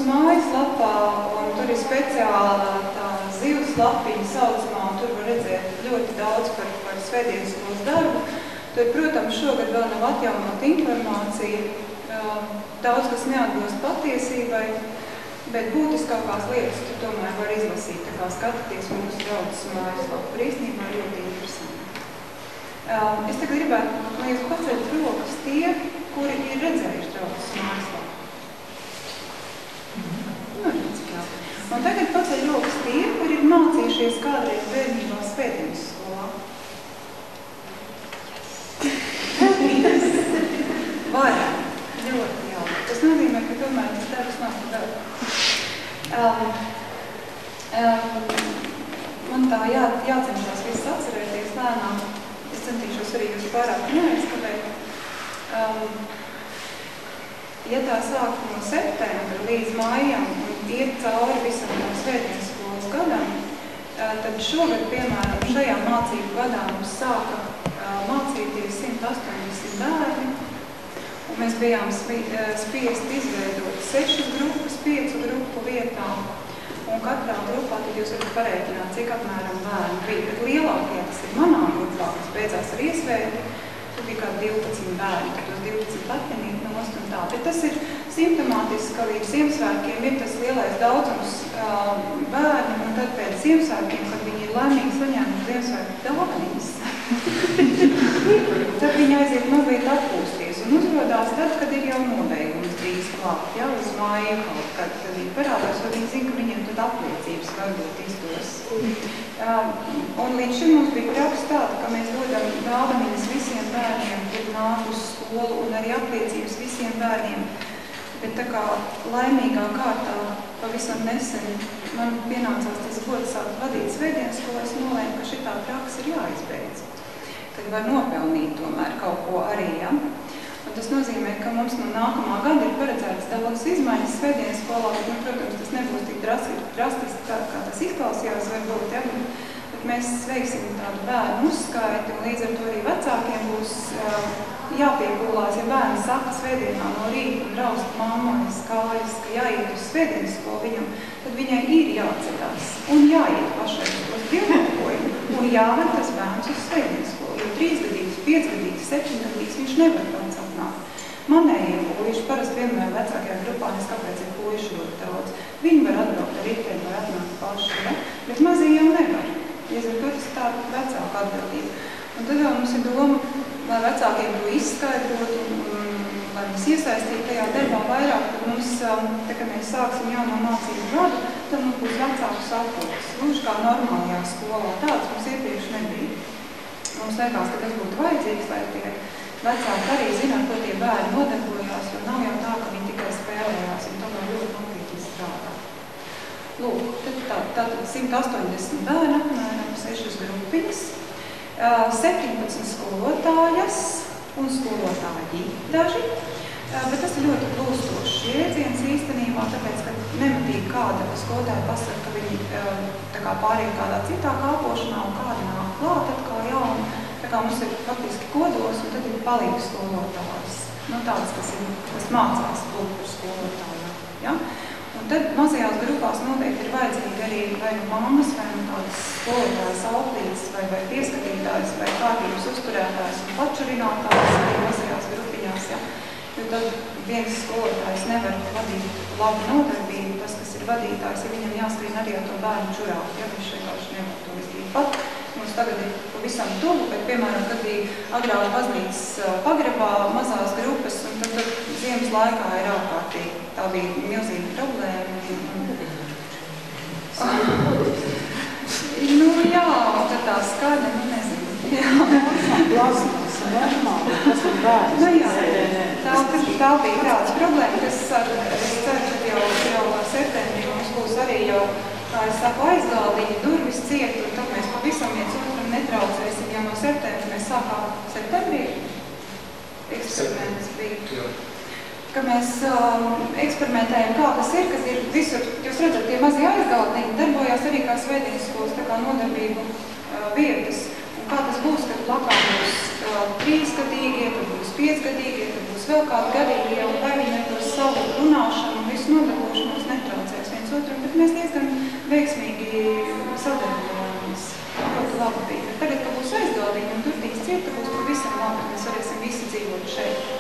mūsu mājaslapā, un tur ir speciāla tā zivs lapiņa saucamā, un tur var redzēt ļoti daudz par svētdienas skolas darbu. Tur, protams, šogad vēl nav atjaunot informācija, daudz kas neatbilst patiesībai, bet būtiskākās lietas, tu tomēr var izlasīt, tā kā skatāties mūsu draudzes mājaslapu. Tur īstenībā ļoti interesanti. Es tagad gribētu, lai jūs paceļat rokas tie, kuri ir redzējuši draudzes mājaslapu. Cik jā. Un tagad paceļ rokas tie, kuri ir mācījušies kādreiz bērnībā svētdienas skolā. Vairāk. Ļoti jauki. Tas nozīmē, ka tomēr tas darbs nav pa darbu. Man tā jācenšas viss atcerēties lēnām. Es centīšos arī jūs pārāk neaizskatēt. Ja tā sāk no septembra līdz maijam un iet cauri visam no svētdienas skolas gadam, tad šogad, piemēram, šajā mācību gadā mums sāka mācīties 180 bērni, un mēs bijām spiest izveidot 6 grupas, 5 grupu vietā, un katrā grupā tad jūs varat parēķināt, cik apmēram bērni bija. Bet lielākie, tas ir manā grupā, kas beidzās ar iesvēti, tur bija kā 12 bērni, tad tos 12 atņemīt nost un tā. Bet tas ir simptomātiski, ka līdz Ziemassvētkiem ir tas lielais daudzums bērni, un tad pēc Ziemassvētkiem, kad viņi ir laimīgi saņēmuši Ziemassvētku dāvanas, tad viņi aiziet mazliet atpūsties un uzrodās tad, kad ir jau nobeigums drīz klāt, ja, uz māju kaut kad viņi parādās, jo viņi zina, ka viņiem tad apliecības varbūt izdos. Un līdz šim mums bija praksa tāda, ka mēs dodam dāvanas visiem bērniem, kur nāk uz skolu, un arī apliecības visiem bērniem. Bet tā kā laimīgā kārtā pavisam nesen man pienācās tas gods sākt vadīt svētdienas skolu, es nolēmu, ka šitā praksa ir jāizbeidz. Kad var nopelnīt tomēr kaut ko arī, ja? Un tas nozīmē, ka mums no nākamā gada ir paredzētas daudz izmaiņas svētdienas skolā, bet, protams, tas nebūs tik drastiski, kā tas izklausījās varbūt, ja? Bet mēs veiksim tādu bērnu uzskaiti, un līdz ar to arī vecākiem būs jāpiepūlās, ja bērni saka svētdienā no rīta un raust mammais kājas, ka jāiet uz svētdienas skolu viņam, tad viņai ir jāceļās un jāiet pašai uz dievnākojumu un jāved tas bērns uz svētdienas skolu, jo 3-gadīgs, 5-gadīgs, 7-gadīgs viņš nevar pats atnākt. Manējie puiši, parasti vienmēr vecākajā grupā, nes kāpēc ir puiši ļoti daudz. Viņi var atbraukt ar riteni, var atnākt paši, ne? Bet mazie jau nevar. Līdz ar to tas ir tāda vecāka atbildība. Un tad vēl mums ir doma, lai vecākiem to izskaidrot un lai mēs iesaistītu tajā darbā vairāk, tad mums, tā kā mēs sāksim jauno mācību gadu, tad mums būs vecāku sapulces. Lūdzu, kā normālajā skolā. Tāds mums iepriekš nebija. Mums liekas, ka tas būtu vajadzīgs, lai tie vecāki arī zina, ko tie bērni nodarbojās, jo nav jau tā, ka viņi tikai spēlējās, un tomēr ļoti nopietni strādā. Lūk, tad 180 bērni apmēram 6 grupiņas, 17 skolotājas un skolotāji daži, bet tas ir ļoti plūstošs jēdziens īstenībā, tāpēc, ka nematīgi kāda skolotāja pasaka, ka viņi tā kā pāriet kādā citā kalpošanā un kāda nāk klāt atkal jauna. Tā kā mums ir faktiski kodols un tad ir palīgs skolotājs. Nu, tāds, kas mācās būt par skolotāju. Ja? Un tad mazajās grupās noteikti ir vajadzīgi arī vai nu mammas, vai nu tādas skolotājas auklītes, vai pieskatītājs, vai kārtības uzturētājs un pačurinātājs arī mazajās grupiņās. Ja? Jo tad viens skolotājs nevar vadīt labu nodarbību, tas, kas ir vadītājs, ja viņam jāskrien arī ar to bērnu čurāt, ja viņš vienkārši nevar to izdarīt pat. Mums tagad ir pavisam tuvu, bet, piemēram, kad bija agrāk baznīcas pagrabā mazās grupas, un tad ziemas laikā ir ārkārtīgi. Tā bija milzīga problēma. Nu jā, tad tā skaļa, nu nezinu. Plasmas, normāli, tas ir bērns. Nu jā, tā bija tāds problēma, kas es ceru, ka jau septembrī mums būs arī jau, kā es saku, aizgaldiņi, durvis ciet, un tad mēs pavisam viens otram netraucēsim, ja no septembra mēs sākām septembrī. Eksperiments bija. Ka mēs eksperimentējam, kā tas ir, kas ir visur. Jūs redzat, tie mazie aizgaldiņi darbojās arī kā svētdienas skolas, tā kā nodarbību vietas. Un kā tas būs, kad plakā būs 3-gadīgie, tad būs 5-gadīgie, tad būs vēl kādi gadīgie, un vai viņi ar to savu runāšanu un visu nodarbošanos mēs diezgan veiksmīgi sadarbojamies. Ļoti labi bija. Tagad, ka būs aizgaldīgi un turtīs cieta, būs pavisam labi, mēs varēsim visi dzīvot šeit.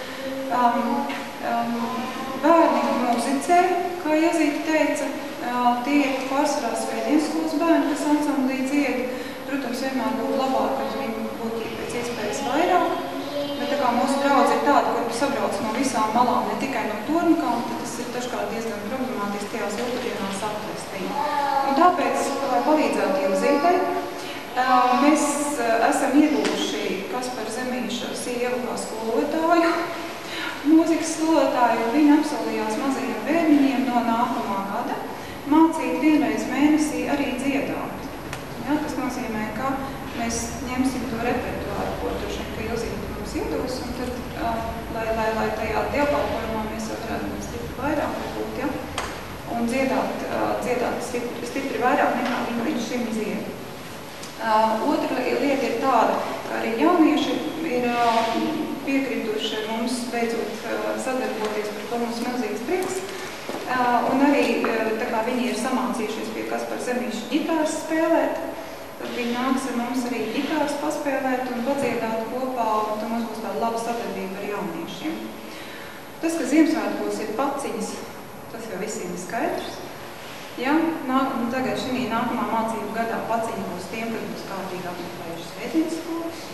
Bērni muzicē, kā Iezīte teica, tie ir pārsvarā svētdienas skolas bērni, kas ansamblī dzied. Protams, vienmēr būtu labāk, kad viņi būtu pēc iespējas vairāk, bet tā kā mūsu draudze ir tāda, kur sabrauc no visām malām, ne tikai no Tornikām, tad tas ir dažkārt diezgan problemātiski tajās otrdienās atrast viņu. Un tāpēc, lai palīdzētu Iezītei, mēs esam iegūši Kasparu Zemīša sievu kā skolotāju, mūzikas skolotāju, un viņa apsolījās mazajiem bērniņiem no nākamā gada mācīt vienreiz mēnesī arī dziedāt. Ja, tas nozīmē, ka mēs ņemsim to repertuāru, ko turšiem, ka Iezīte mums iedos, un tad, lai tajā dievkalpojumā mēs varētu būt stipri vairāk varbūt, ja, un dziedāt stipri vairāk nekā viņi līdz šim dzied. Otra lieta ir tāda, ka arī jaunieši ir piekrituši mums beidzot sadarboties, par ko mums milzīgs prieks. Un arī, tā kā viņi ir samācījušies pie Kaspara Zemīša ģitāras spēlēt, tad viņi nāks ar mums arī ģitāras paspēlēt un padziedāt kopā, un tad mums būs tāda laba sadarbība ar jauniešiem. Tas, ka Ziemassvētkos ir paciņas, tas jau visiem ir skaidrs. Ja? Tagad šī nākamā mācību gadā paciņa būs tiem, kas būs kārtīgi apmeklējuši svētdienas skolas.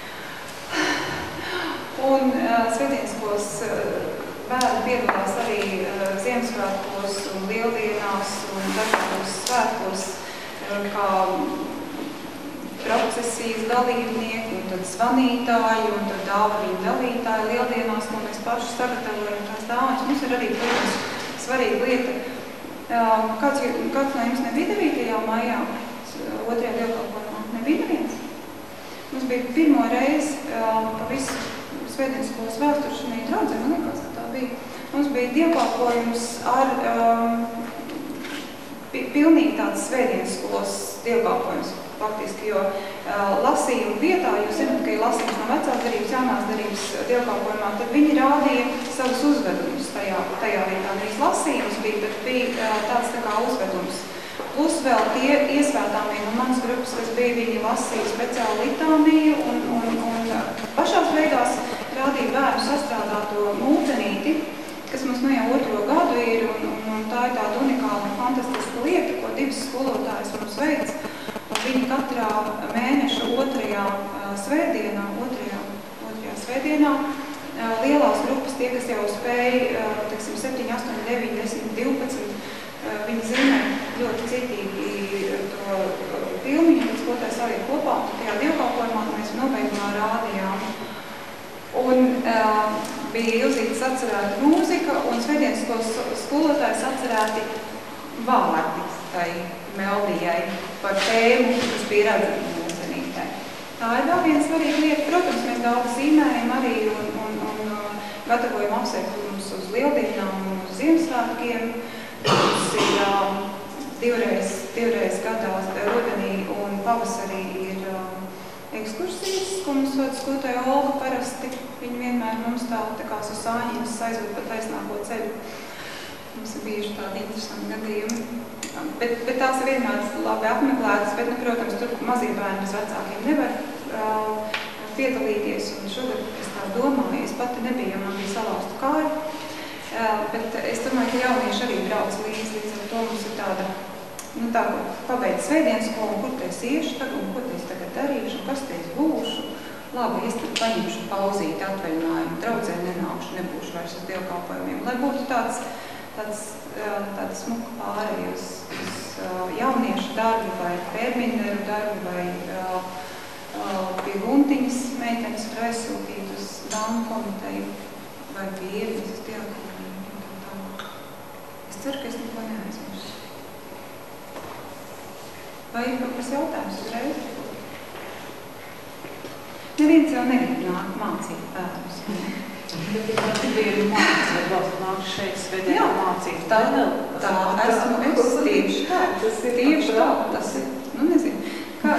Un svētdienas skolas bērni piedalās arī Ziemassvētkos un lieldienās un dažādos svētkos kā procesijas dalībnieki un tad zvanītāji un tad dāvaniņu dalītāji lieldienās, ko mēs paši sagatavojam tās dāvanas. Mums ir arī, protams, svarīga lieta. Kāds no jums nebija 9. maijā, 2. dievkalpojumā? Nebija neviens. Mums bija pirmo reizi pa visu svētdienas skolas vēsturi šī draudzē, man liekas, ka tā bija. Mums bija dievkalpojums ar pilnīgi tāds svētdienas skolas dievkalpojums faktiski, jo lasījumu vietā, jūs zināt, ka ir lasījums no vecās darības, jaunās darības dievkalpojumā, tad viņi rādīja savus uzvedumus tajā vietā. Nevis lasījums bija, bet bija tāds tā kā uzvedums. Plus vēl tie iesvētāmie no manas grupas, kas bija, viņi lasīja speciālu litāniju un pašās beigās rādīja bērnu sastrādāto mūtenīti, kas mums nu jau 2. gadu ir, un tā ir tāda unikāla un fantastiska lieta, ko 2 skolotājas mums veic. Viņi katrā mēneša 2. svētdienā, 2. svētdienā, lielās grupas, tie, kas jau spēja, 7, 8, 9, 10, 12, viņi zīmē ļoti citīgi to filmiņu, kad skolotāji saliek kopā, un tajā dievkalpojumā mēs nobeigumā rādījām. Un bija Iezītes atcerēta mūzika, un svētdienas skolotājs atcerēti vārdi tai meldijai par tēmu, kas bija redzama mūzenītē. Tā ir vēl viena svarīga lieta. Protams, mēs daudz zīmējam arī un gatavojam apsveikumus uz lieldienām un uz Ziemassvētkiem. Mums ir divreiz gadā rudenī un pavasarī ir ekskursijas, ko mums vada skolotāja Olga parasti. Viņa vienmēr mums tā kā uz sāņiem aizved pa taisnāko ceļu. Mums ir bijuši tādi interesanti gadījumi. Bet tās ir vienmēr labi apmeklētas, bet, protams, tur mazie bērni bez vecākiem nevar piedalīties. Un šogad es tā domāju, es pati nebiju, jo man bija salausta kāja. Bet es domāju, ka jaunieši arī brauc līdz ar to mums ir tāda, tā, pabeidz svētdienas skolu, kur te es iešu tagad, un ko te es tagad darīšu, un kas te es būšu. Labi, es tad paņemšu pauzīti atvaļinājumu, draudzē nenākšu, nebūšu vairs uz dievkalpojumiem. Lai būtu tāda smuka pārēja uz jauniešu darbu vai pērmineru darbu vai pie Guntiņas meitenes var aizsūtīt uz dāmu komiteju vai pie Ieviņas uz dievkalpojumiem. Es ceru, ka es neko neaizmiršu. Vai ir kaut kas jautājums uzreiz? Neviens jau negrib mācīt bērnus. Bet ir viena mācība, varbūt nāk šeit svētdienā mācīt. Tā esmu es tieši tā. Tieši tā, tas ir, nezinu.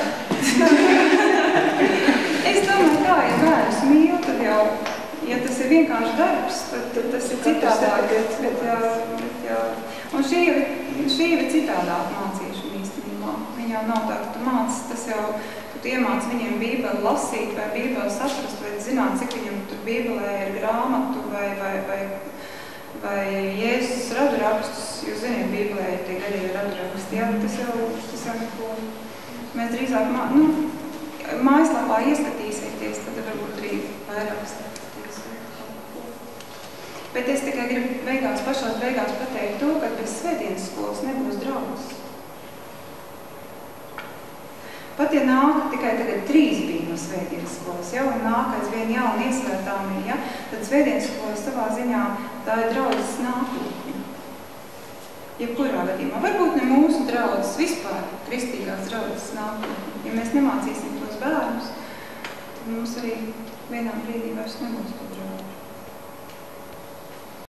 Es domāju, kā ja bērnus mīl, tad jau, ja tas ir vienkārši darbs, tad tas ir citādāk. Un šī ir citādāk mācīšana īstenībā. Viņa jau nav tā, ka tu māci, tas jau, tu iemāci viņiem Bībeli lasīt vai Bībeli saprast, vai zināt, cik viņam tur Bībelē ir grāmatu vai Jēzus radurakstus. Jūs ziniet, Bībelē ir tie garie raduraksti, jā, tas jau neko. Mēs drīzāk, mājaslapā ieskatīsieties, tad varbūt arī vairāk skatīties. Bet es tikai gribu pašās beigās pateikt to, ka bez svētdienas skolas nebūs draudzes. Pat ja nāk tikai tagad 3 bija no svētdienas skolas, ja, un nāk aizvien jauni iesvētām ir, ja, tad svētdienas skolas savā ziņā tā ir draudzes nākotne. Jebkurā gadījumā. Varbūt ne mūsu draudzes, vispār kristīgās draudzes nākotne. Ja mēs nemācīsim tos bērnus, tad mums arī vienā brīdī vairs nebūs to.